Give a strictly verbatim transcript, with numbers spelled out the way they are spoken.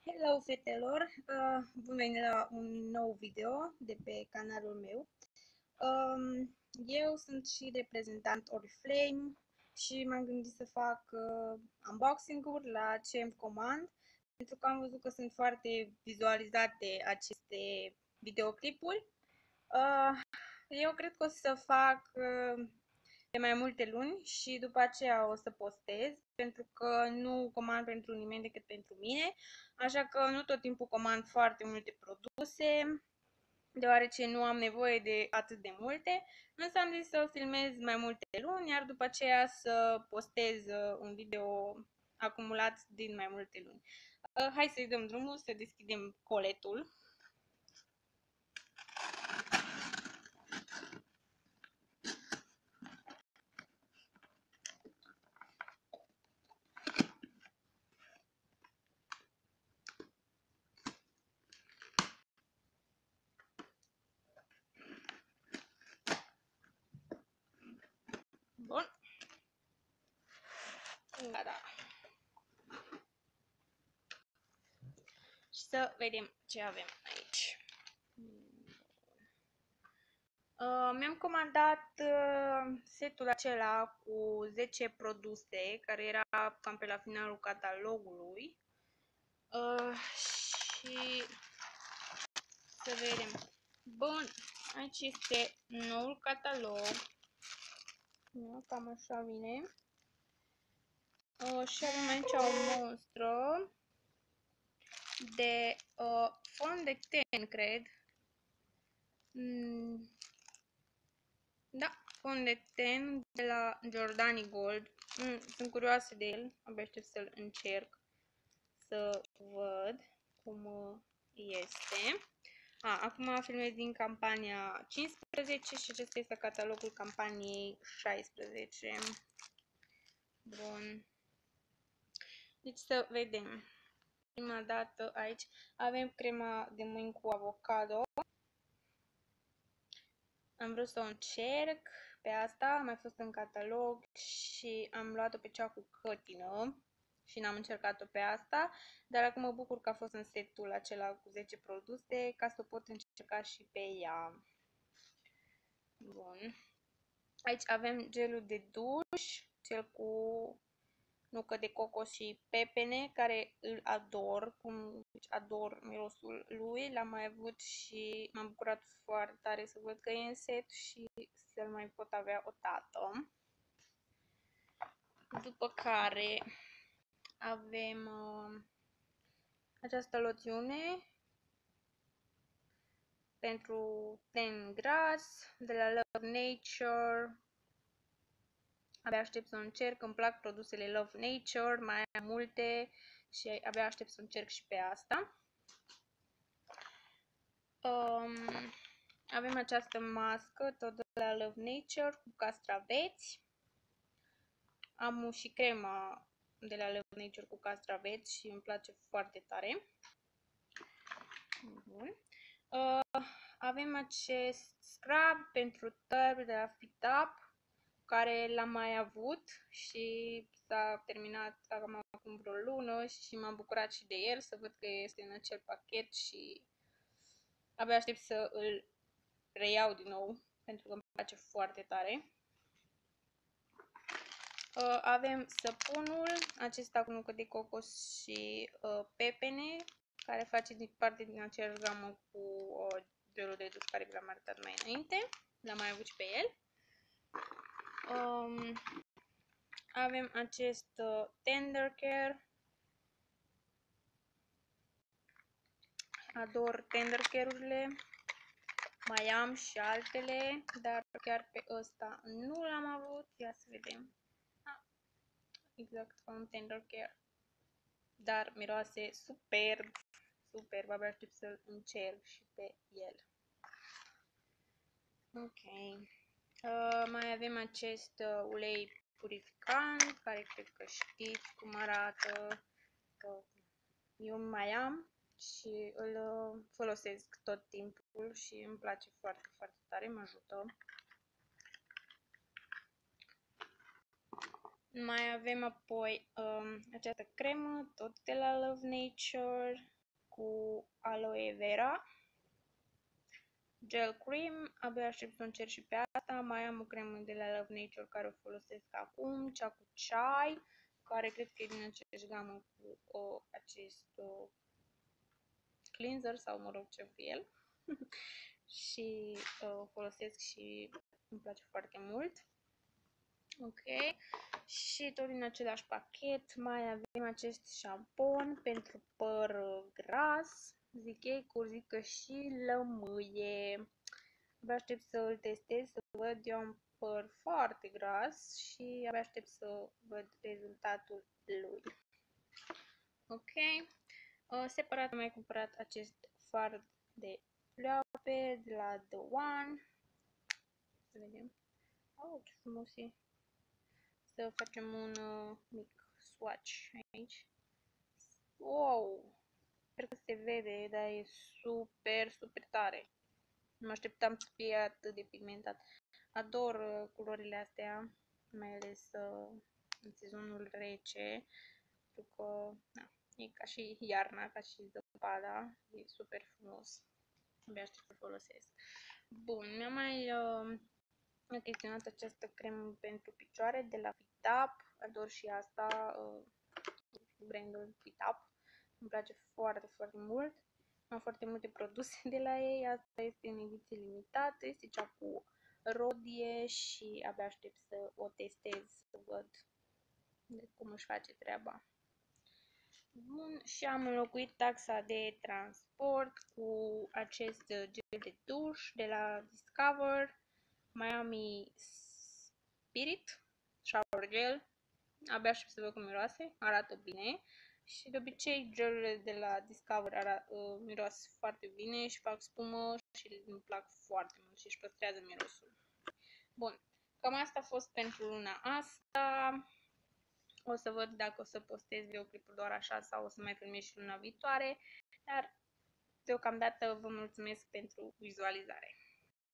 Hello, fetelor! Uh, bun venit la un nou video de pe canalul meu. Um, eu sunt și reprezentant Oriflame și m-am gândit să fac uh, unboxing-uri la ce îmi comand, pentru că am văzut că sunt foarte vizualizate aceste videoclipuri. Uh, eu cred că o să fac uh, de mai multe luni și după aceea o să postez, pentru că nu comand pentru nimeni decât pentru mine, așa că nu tot timpul comand foarte multe produse, deoarece nu am nevoie de atât de multe, însă am zis să filmez mai multe luni, iar după aceea să postez un video acumulat din mai multe luni. Hai să-i dăm drumul, să deschidem coletul. Bun. Gata. Și să vedem ce avem aici. Uh, mi-am comandat uh, setul acela cu zece produse, care era cam pe la finalul catalogului. Uh, și să vedem. Bun, aici este noul catalog. Cam așa vine. Uh, și avem aici o monstră de uh, fond de ten, cred. Mm. Da, fond de ten de la Jordani Gold. Mm, sunt curioasă de el, abia aștept să-l încerc să văd cum este. A, acum filmez din campania cincisprezece și acesta este catalogul campaniei șaisprezece. Bun. Deci să vedem. Prima dată aici avem crema de mâini cu avocado. Am vrut să o încerc pe asta, a mai fost în catalog și am luat-o pe cea cu cătină și n-am încercat-o pe asta, dar acum mă bucur că a fost în setul acela cu zece produse, ca să o pot încerca și pe ea. Bun. Aici avem gelul de duș, cel cu nucă de cocos și pepene, care îl ador, cum ador mirosul lui. L-am mai avut și m-am bucurat foarte tare să văd că e în set și să-l mai pot avea o dată. După care avem uh, această loțiune pentru ten gras de la Love Nature. Abia aștept să o încerc, îmi plac produsele Love Nature, mai am multe și abia aștept să încerc și pe asta. Um, avem această mască, tot de la Love Nature, cu castraveți. Am și crema de la Love Nature cu castraveți și îmi place foarte tare. Bun. Uh, avem acest scrub pentru tări de la Fit Up, care l-am mai avut și s-a terminat acum vreo lună și m-am bucurat și de el, să văd că este în acel pachet și abia aștept să îl reiau din nou, pentru că îmi place foarte tare. Uh, avem săpunul, acesta cu nucă de cocos și uh, pepene, care face din parte din aceeași gamă cu uh, gelul de duș care v-am arătat mai înainte. L-am mai avut și pe el. Um, avem acest uh, Tender Care. Ador Tender Care-urile. Mai am și altele, dar chiar pe ăsta nu l-am avut. Ia să vedem. Ah, exact ca un Tender Care. Dar miroase superb. Superb, abia aștept să-l încerc și pe el. Ok. Uh, mai avem acest uh, ulei purificant, care cred că știți cum arată. Uh, eu mai am și îl uh, folosesc tot timpul și îmi place foarte, foarte tare, mă ajută. Mai avem apoi um, această cremă, tot de la Love Nature, cu aloe vera. Gel cream, abia aștept să o încerc și pe asta. Mai am o cremă de la Love Nature care o folosesc acum, cea cu ceai, care cred că e din aceeași gamă cu o, acest o, cleanser sau mă rog ce cu el. Și uh, o folosesc și îmi place foarte mult. Ok, și tot din același pachet mai avem acest șampon pentru păr gras, zic ei, curzică și lămâie. Abia aștept să îl testez, să văd, eu am păr foarte gras și abia aștept să văd rezultatul lui. Ok, uh, separat am mai cumpărat acest fard de pleoape de la The One. Să vedem. Oh, ce frumos e! Să facem un uh, mic swatch aici. Wow! Sper că se vede, dar e super, super tare. Nu mă așteptam să fie atât de pigmentat. Ador uh, culorile astea, mai ales uh, în sezonul rece, pentru că na, e ca și iarna, ca și zăpada, e super frumos. Abia aștept să folosesc. Bun, mi-am mai uh, achiziționat această cremă pentru picioare de la Fitap. Ador și asta, uh, brandul Fitap. Îmi place foarte, foarte mult. Am foarte multe produse de la ei. Asta este în ediție limitată, este cea cu rodie și abia aștept să o testez, să văd cum își face treaba. Bun, și am înlocuit taxa de transport cu acest gel de duș de la Discover, Miami Spirit Shower Gel. Abia aștept să văd cum miroase, arată bine. Și de obicei gelurile de la Discover arată, uh, miroase foarte bine și fac spumă și îmi plac foarte mult și își păstrează mirosul. Bun, cam asta a fost pentru luna asta. O să văd dacă o să postez videoclipul doar așa sau o să mai filmez și luna viitoare. Dar deocamdată vă mulțumesc pentru vizualizare.